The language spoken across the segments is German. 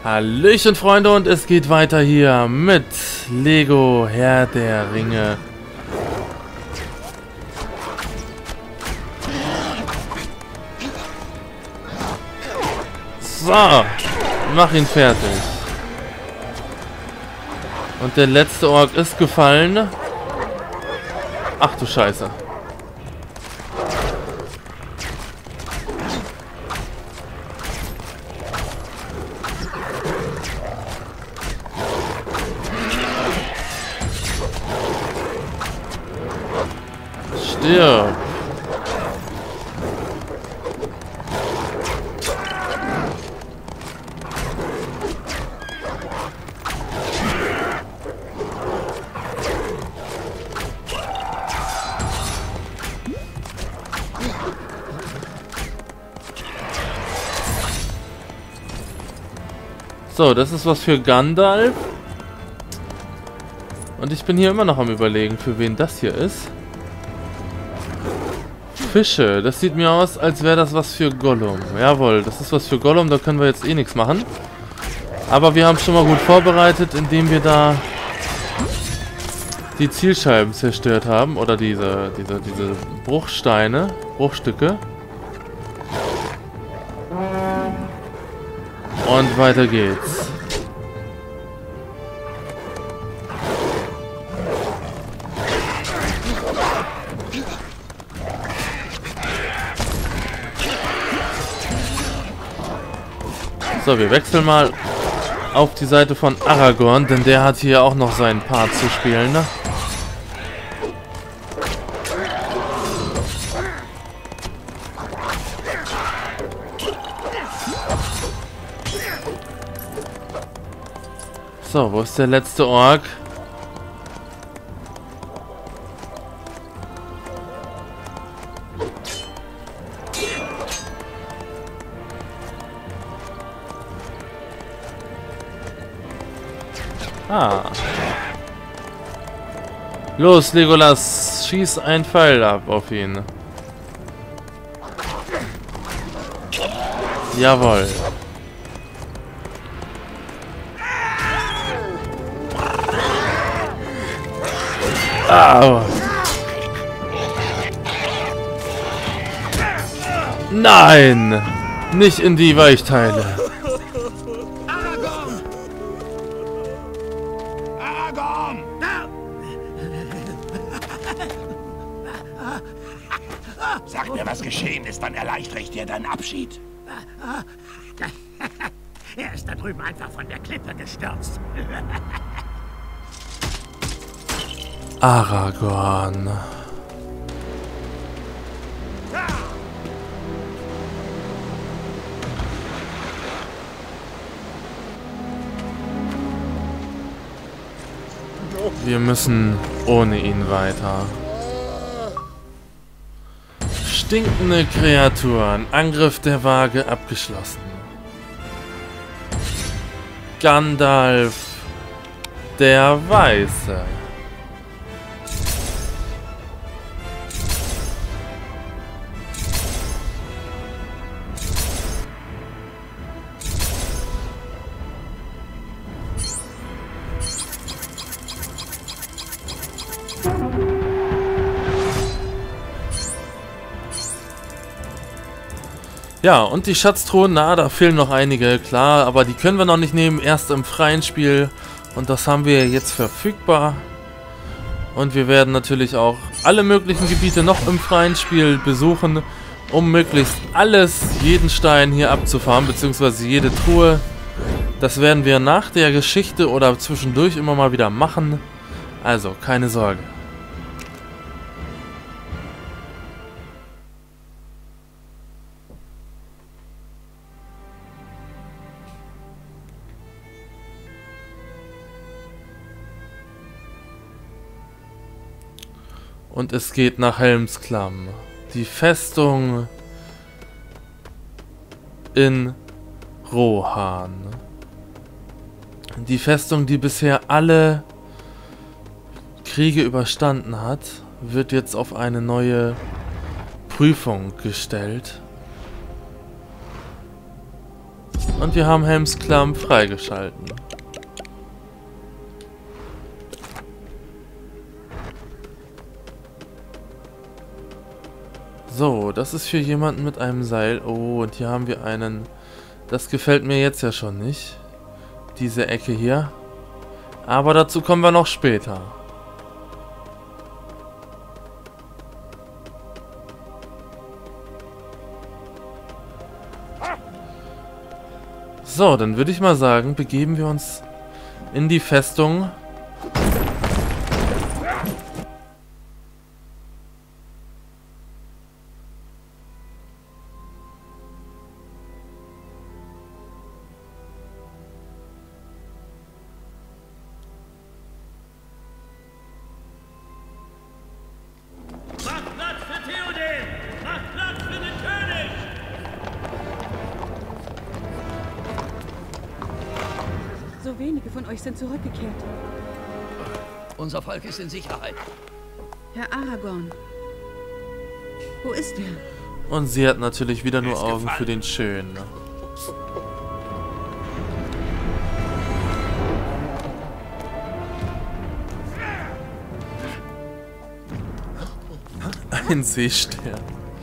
Hallöchen Freunde, und es geht weiter hier mit Lego Herr der Ringe. So, mach ihn fertig. Und der letzte Ork ist gefallen. Ach du Scheiße. Stirb. So, das ist was für Gandalf. Und ich bin hier immer noch am Überlegen, für wen das hier ist. Fische, das sieht mir aus, als wäre das was für Gollum. Jawohl, das ist was für Gollum, da können wir jetzt eh nichts machen. Aber wir haben schon mal gut vorbereitet, indem wir da die Zielscheiben zerstört haben. Oder diese Bruchsteine, Bruchstücke. Und weiter geht's. So, wir wechseln mal auf die Seite von Aragorn, denn der hat hier auch noch seinen Part zu spielen, ne? So, wo ist der letzte Ork? Ah. Los, Legolas, schieß einen Pfeil ab auf ihn. Jawohl. Au. Nein! Nicht in die Weichteile. Aragorn! Sag mir, was geschehen ist, dann erleichtere ich dir deinen Abschied. Er ist da drüben einfach von der Klippe gestürzt. Aragorn. Wir müssen ohne ihn weiter. Stinkende Kreaturen. Angriff der Waage abgeschlossen. Gandalf der Weiße. Ja, und die Schatztruhen, na, da fehlen noch einige, klar, aber die können wir noch nicht nehmen, erst im freien Spiel. Und das haben wir jetzt verfügbar. Und wir werden natürlich auch alle möglichen Gebiete noch im freien Spiel besuchen, um möglichst alles, jeden Stein hier abzufahren, beziehungsweise jede Truhe. Das werden wir nach der Geschichte oder zwischendurch immer mal wieder machen. Also, keine Sorge. Und es geht nach Helmsklamm. Die Festung in Rohan. Die Festung, die bisher alle Kriege überstanden hat, wird jetzt auf eine neue Prüfung gestellt. Und wir haben Helms Klamm freigeschalten. So, das ist für jemanden mit einem Seil. Oh, und hier haben wir einen... Das gefällt mir jetzt ja schon nicht. Diese Ecke hier. Aber dazu kommen wir noch später. So, dann würde ich mal sagen, begeben wir uns in die Festung. Macht Platz für Theoden! Macht Platz für den König! So wenige von euch sind zurückgekehrt. Unser Volk ist in Sicherheit. Herr Aragorn. Wo ist er? Und sie hat natürlich wieder nur Ist Augen gefallen. für den Schönen. Ne? Ein Seestern.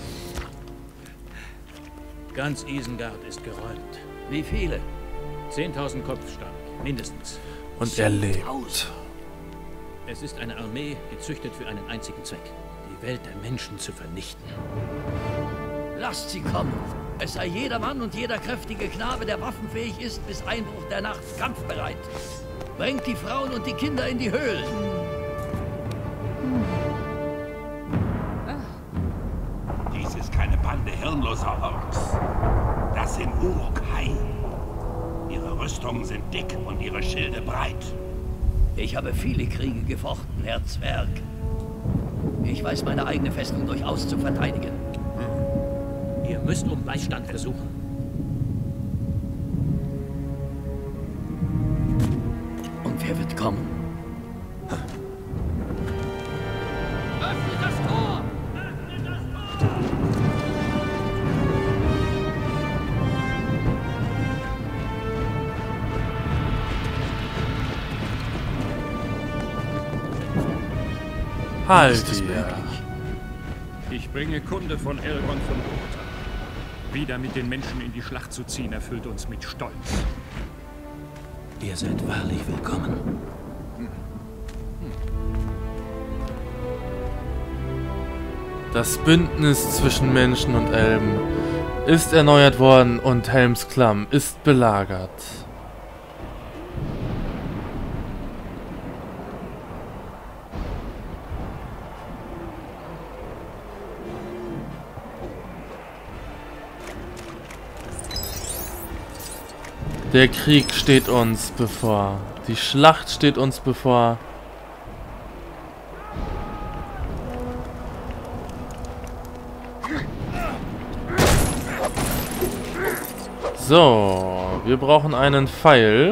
Ganz Isengard ist geräumt. Wie viele? 10.000 Kopf stark, mindestens. Und er lebt. Es ist eine Armee, gezüchtet für einen einzigen Zweck. Die Welt der Menschen zu vernichten. Lasst sie kommen. Es sei jeder Mann und jeder kräftige Knabe, der waffenfähig ist, bis Einbruch der Nacht kampfbereit. Bringt die Frauen und die Kinder in die Höhlen. Dies ist keine Bande hirnloser Orks. Das sind Uruk-hai. Ihre Rüstungen sind dick und ihre Schilde breit. Ich habe viele Kriege gefochten, Herr Zwerg. Ich weiß meine eigene Festung durchaus zu verteidigen. Ihr müsst um Beistand ersuchen. Und wer wird kommen? Öffnet das Tor! Öffnet das Tor! Haldir. Ich bringe Kunde von Elrond von Rohan. Wieder mit den Menschen in die Schlacht zu ziehen, erfüllt uns mit Stolz. Ihr seid wahrlich willkommen. Das Bündnis zwischen Menschen und Elben ist erneuert worden und Helms Klamm ist belagert. Der Krieg steht uns bevor. Die Schlacht steht uns bevor. So, wir brauchen einen Pfeil.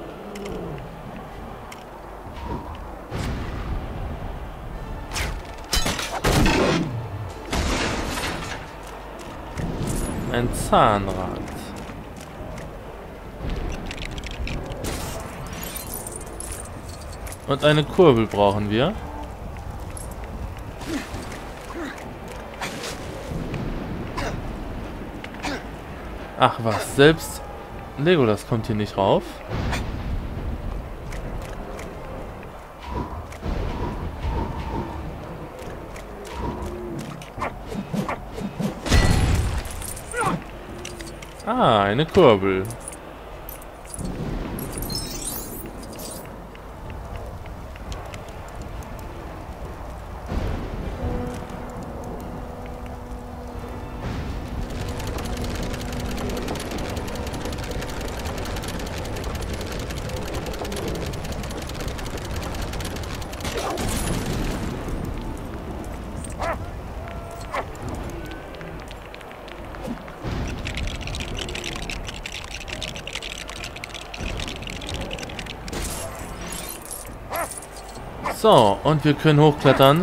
Ein Zahnrad. Und eine Kurbel brauchen wir. Ach was, selbst Legolas kommt hier nicht rauf. Ah, eine Kurbel. So, und wir können hochklettern.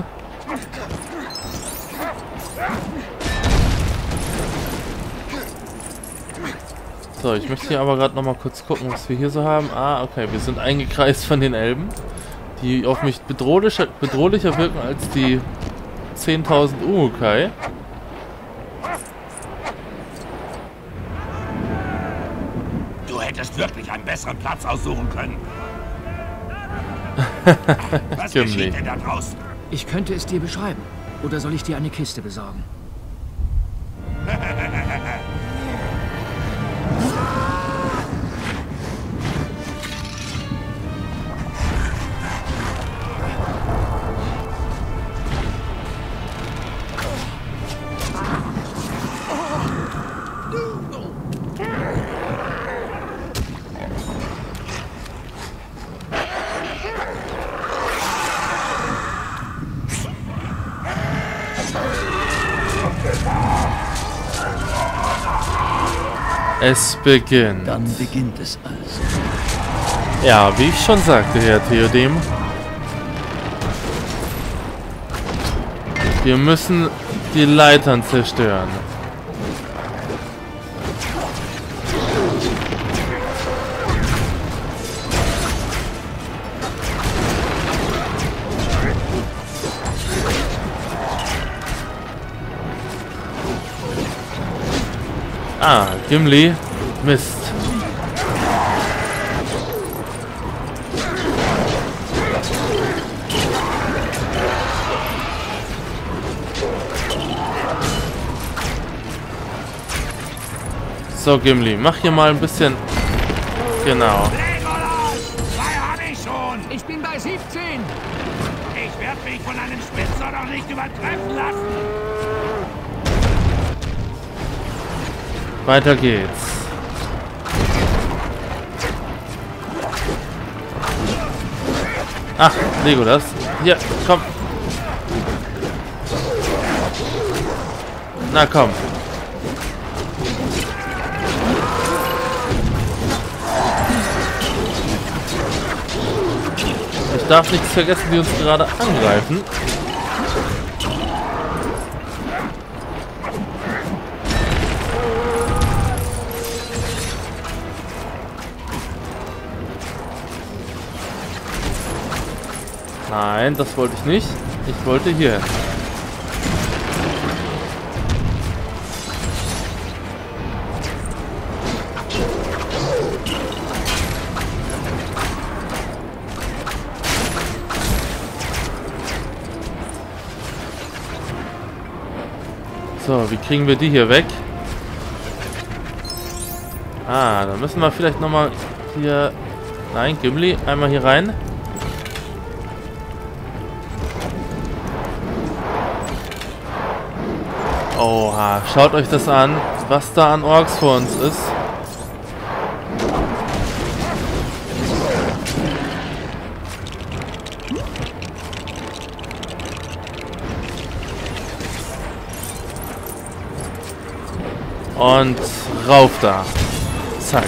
So, ich möchte hier aber gerade noch mal kurz gucken, was wir hier so haben. Ah, okay, wir sind eingekreist von den Elben, die auf mich bedrohlicher wirken als die 10.000 Uruk-hai. Du hättest wirklich einen besseren Platz aussuchen können. Was geschieht denn da draußen? Ich könnte es dir beschreiben. Oder soll ich dir eine Kiste besorgen? Es beginnt. Dann beginnt es also. Ja, wie ich schon sagte, Herr Theodem. Wir müssen die Leitern zerstören. Ah, Gimli. Mist. So, Gimli, mach hier mal ein bisschen... Genau. Ich bin bei 17. Ich werde mich von einem Spitzer doch nicht übertreffen lassen. Weiter geht's. Ach, Legolas. Hier, komm. Na komm. Ich darf nichts vergessen, die uns gerade angreifen. Nein, das wollte ich nicht. Ich wollte hier hin. So, wie kriegen wir die hier weg? Ah, dann müssen wir vielleicht nochmal hier... Nein, Gimli, einmal hier rein. Oha, schaut euch das an, was da an Orks vor uns ist. Und rauf da. Zack.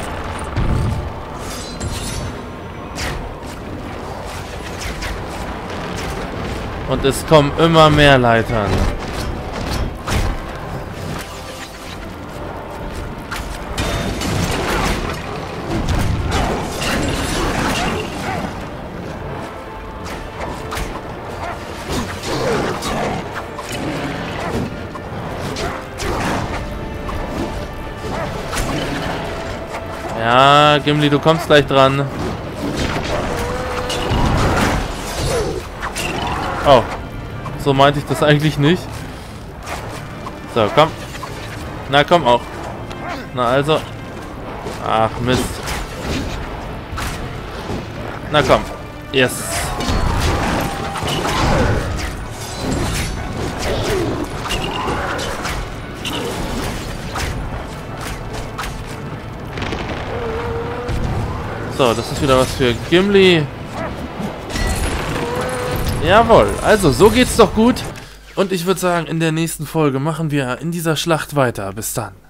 Und es kommen immer mehr Leitern. Ja, Gimli, du kommst gleich dran. Oh, so meinte ich das eigentlich nicht. So, komm. Na, komm auch. Na also. Ach, Mist. Na komm. Yes. So, das ist wieder was für Gimli. Jawohl, also so geht's doch gut. Und ich würde sagen, in der nächsten Folge machen wir in dieser Schlacht weiter. Bis dann.